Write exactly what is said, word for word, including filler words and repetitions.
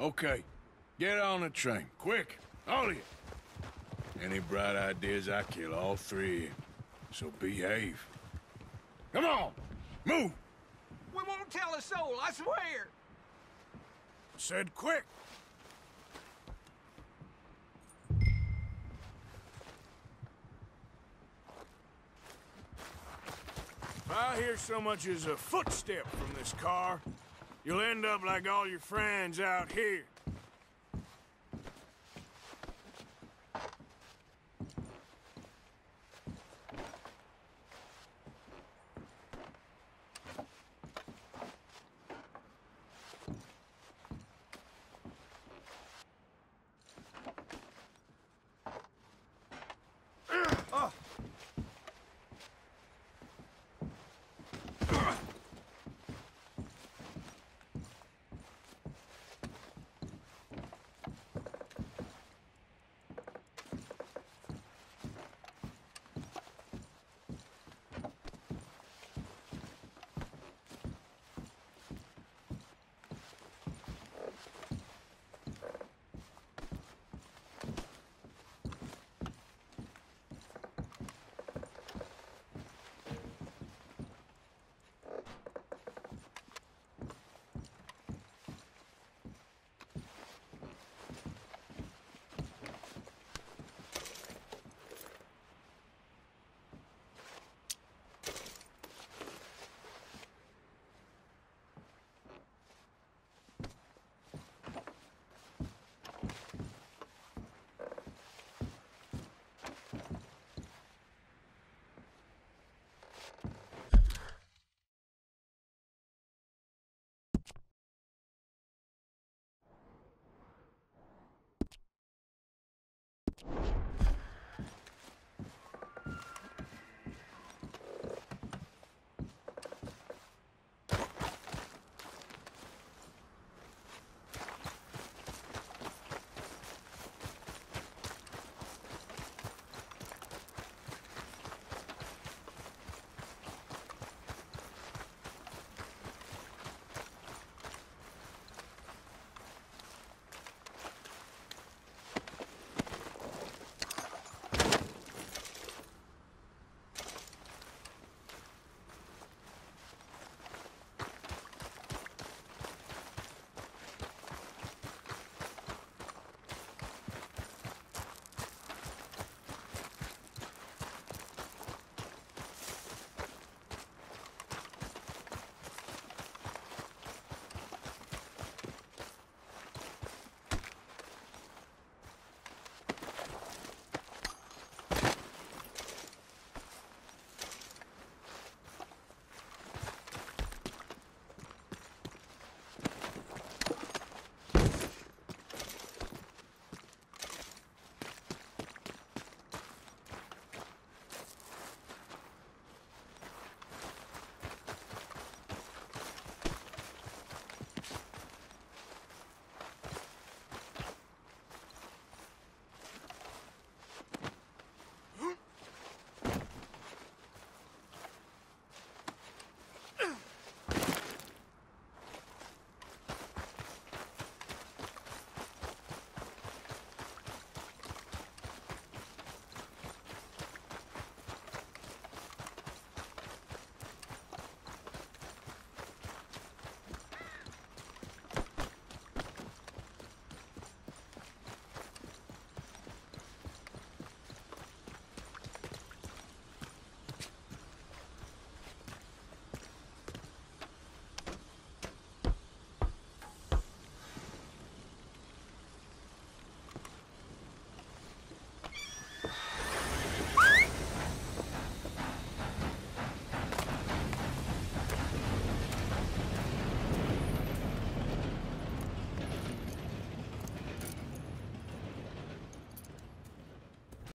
Okay, get on the train, quick, all of you. Any bright ideas, I kill all three of you. So behave. Come on, move! We won't tell a soul, I swear! Said quick! If I hear so much as a footstep from this car, you'll end up like all your friends out here.